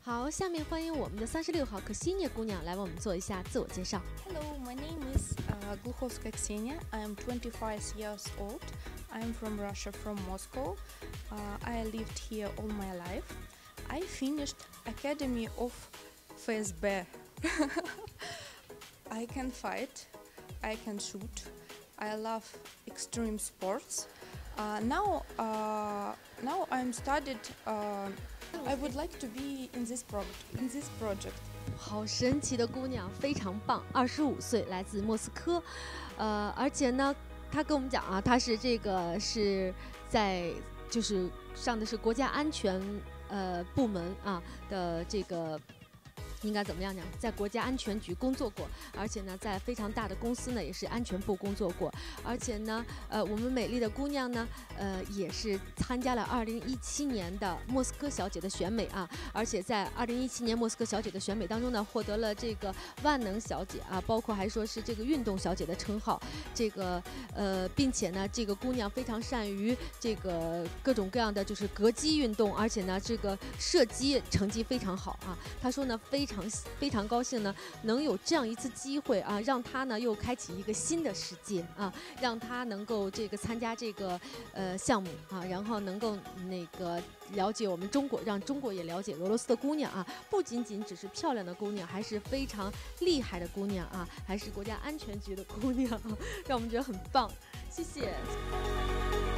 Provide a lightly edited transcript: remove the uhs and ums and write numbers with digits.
好，下面欢迎我们的36号可西涅姑娘来为我们做一下自我介绍。 Hello, my name is Gluchovskaya Ksenia. I'm 25 years old. I'm from Russia, from Moscow. I lived here all my life. I finished Academy of FSB. I can fight, I can shoot. I love extreme sports. Now I'm studied. I would like to be in this project. 好神奇的姑娘，非常棒，25岁，来自莫斯科，而且呢，她跟我们讲啊，她是在就是上的是国家安全部门啊的这个。应该怎么样讲？在国家安全局工作过，而且呢，在非常大的公司呢，也是安全部工作过。而且呢，我们美丽的姑娘呢，也是参加了2017年的莫斯科小姐的选美啊，而且在2017年莫斯科小姐的选美当中呢，获得了这个万能小姐啊，包括还说是这个运动小姐的称号。这个并且呢，这个姑娘非常善于这个各种各样的就是格击运动，而且呢，这个射击成绩非常好啊。她说呢，非常高兴呢，能有这样一次机会啊，让她呢又开启一个新的世界啊，让她能够这个参加这个项目啊，然后能够那个了解我们中国，让中国也了解俄罗斯的姑娘啊，不仅仅只是漂亮的姑娘，还是非常厉害的姑娘啊，还是国家安全局的姑娘啊，让我们觉得很棒，谢谢。